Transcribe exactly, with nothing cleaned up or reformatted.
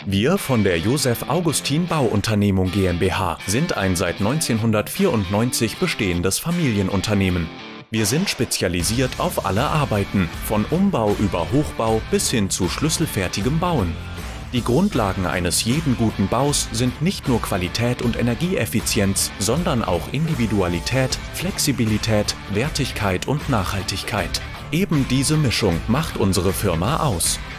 Wir von der Joseph Augustin Bauunternehmung GmbH sind ein seit neunzehnhundertvierundneunzig bestehendes Familienunternehmen. Wir sind spezialisiert auf alle Arbeiten, von Umbau über Hochbau bis hin zu schlüsselfertigem Bauen. Die Grundlagen eines jeden guten Baus sind nicht nur Qualität und Energieeffizienz, sondern auch Individualität, Flexibilität, Wertigkeit und Nachhaltigkeit. Eben diese Mischung macht unsere Firma aus.